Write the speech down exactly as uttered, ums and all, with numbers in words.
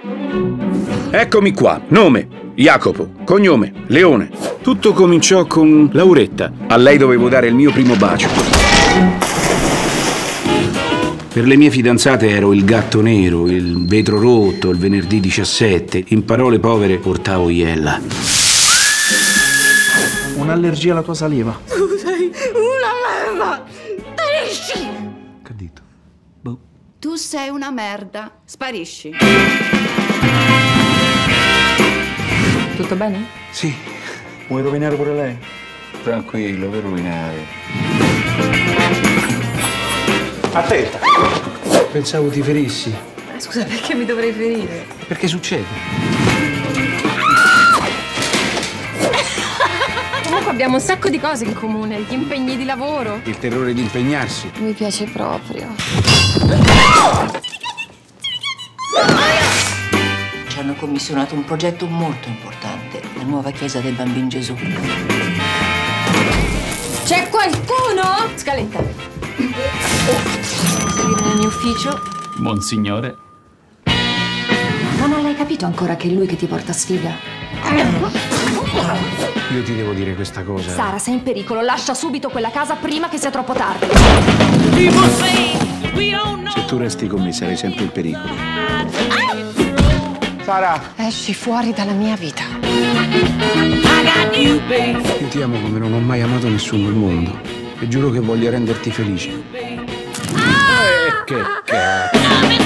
Eccomi qua. Nome: Jacopo. Cognome: Leone. Tutto cominciò con Lauretta. A lei dovevo dare il mio primo bacio. Per le mie fidanzate ero il gatto nero, il vetro rotto, il venerdì diciassette. In parole povere portavo Iella. Un'allergia alla tua saliva. Tu sei una merda! Sparisci! Che ha detto? Boh. Tu sei una merda. Sparisci. Tutto bene? Sì. Vuoi rovinare pure lei? Tranquillo, per rovinare. Attenta! Pensavo ti ferissi. Eh, scusa, perché mi dovrei ferire? Perché succede? Comunque abbiamo un sacco di cose in comune, gli impegni di lavoro. Il terrore di impegnarsi. Mi piace proprio. Ci hanno commissionato un progetto molto importante, la nuova chiesa del Bambino Gesù. C'è qualcuno? Scaletta. Salire nel mio ufficio. Monsignore. Ma non l'hai capito ancora che è lui che ti porta sfiga? Io ti devo dire questa cosa. Sara, sei in pericolo. Lascia subito quella casa prima che sia troppo tardi. Se tu resti con me sarai sempre in pericolo. Sara! Esci fuori dalla mia vita. Io ti amo come non ho mai amato nessuno al mondo. E giuro che voglio renderti felice. Eh, che cazzo.